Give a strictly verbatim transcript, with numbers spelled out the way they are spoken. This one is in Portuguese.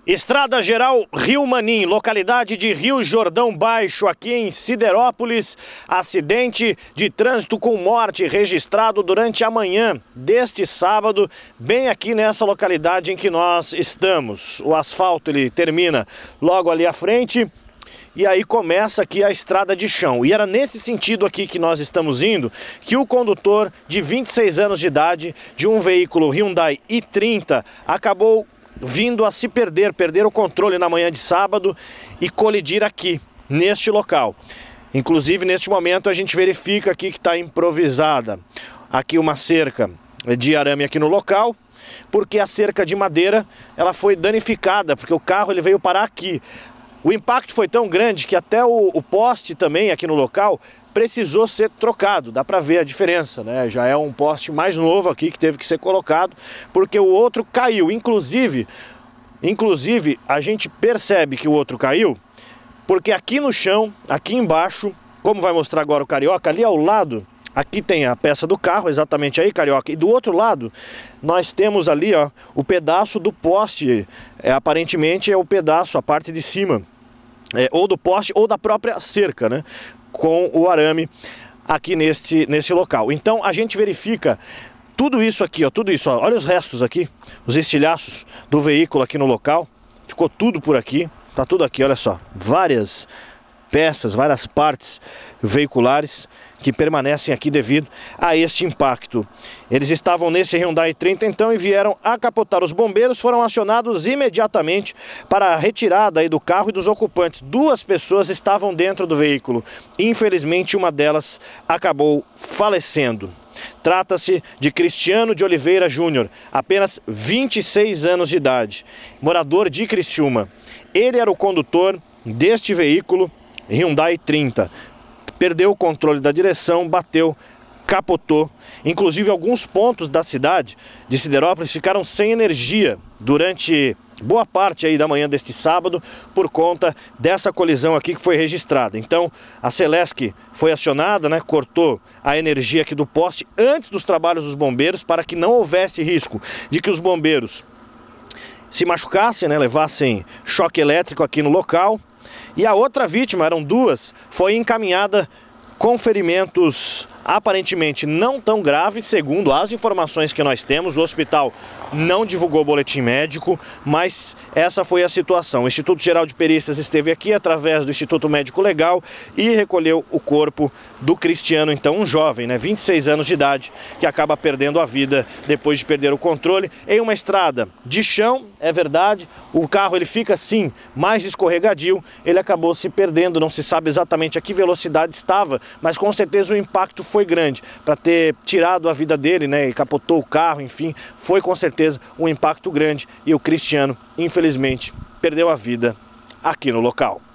Estrada Geral Rio Manim, localidade de Rio Jordão Baixo, aqui em Siderópolis. Acidente de trânsito com morte registrado durante a manhã deste sábado, bem aqui nessa localidade em que nós estamos. O asfalto ele termina logo ali à frente e aí começa aqui a estrada de chão. E era nesse sentido aqui que nós estamos indo que o condutor de vinte e seis anos de idade de um veículo Hyundai i trinta acabou vindo a se perder, perder o controle na manhã de sábado e colidir aqui, neste local. Inclusive, neste momento, a gente verifica aqui que está improvisada aqui uma cerca de arame aqui no local, porque a cerca de madeira ela foi danificada, porque o carro ele veio parar aqui. O impacto foi tão grande que até o, o poste também aqui no local precisou ser trocado, dá para ver a diferença, né? Já é um poste mais novo aqui que teve que ser colocado, porque o outro caiu. Inclusive, inclusive a gente percebe que o outro caiu, porque aqui no chão, aqui embaixo, como vai mostrar agora o Carioca, ali ao lado, aqui tem a peça do carro, exatamente aí, Carioca, e do outro lado nós temos ali, ó, o pedaço do poste, é, aparentemente é o pedaço, a parte de cima, é, ou do poste ou da própria cerca, né? Com o arame aqui neste, nesse local. Então a gente verifica tudo isso aqui, ó, tudo isso, ó, olha os restos aqui, os estilhaços do veículo aqui no local, ficou tudo por aqui, tá tudo aqui, olha só, várias peças, várias partes veiculares que permanecem aqui devido a este impacto. Eles estavam nesse Hyundai i trinta então e vieram a capotar. Os bombeiros foram acionados imediatamente para a retirada aí do carro e dos ocupantes. Duas pessoas estavam dentro do veículo. Infelizmente, uma delas acabou falecendo. Trata-se de Cristiano de Oliveira Júnior, apenas vinte e seis anos de idade, morador de Criciúma. Ele era o condutor deste veículo Hyundai i trinta. Perdeu o controle da direção, bateu, capotou. Inclusive alguns pontos da cidade de Siderópolis ficaram sem energia durante boa parte aí da manhã deste sábado por conta dessa colisão aqui que foi registrada. Então a Celesc foi acionada, né, cortou a energia aqui do poste antes dos trabalhos dos bombeiros para que não houvesse risco de que os bombeiros se machucassem, né, levassem choque elétrico aqui no local. E a outra vítima, eram duas, foi encaminhada com ferimentos aparentemente não tão graves, segundo as informações que nós temos. O hospital não divulgou boletim médico, mas essa foi a situação. O Instituto Geral de Perícias esteve aqui através do Instituto Médico Legal e recolheu o corpo do Cristiano, então um jovem, né, vinte e seis anos de idade, que acaba perdendo a vida depois de perder o controle em uma estrada de chão. É verdade, o carro ele fica assim mais escorregadio, ele acabou se perdendo, não se sabe exatamente a que velocidade estava, mas com certeza o impacto foi grande para ter tirado a vida dele, né, e capotou o carro, enfim, foi com certeza um impacto grande e o Cristiano, infelizmente, perdeu a vida aqui no local.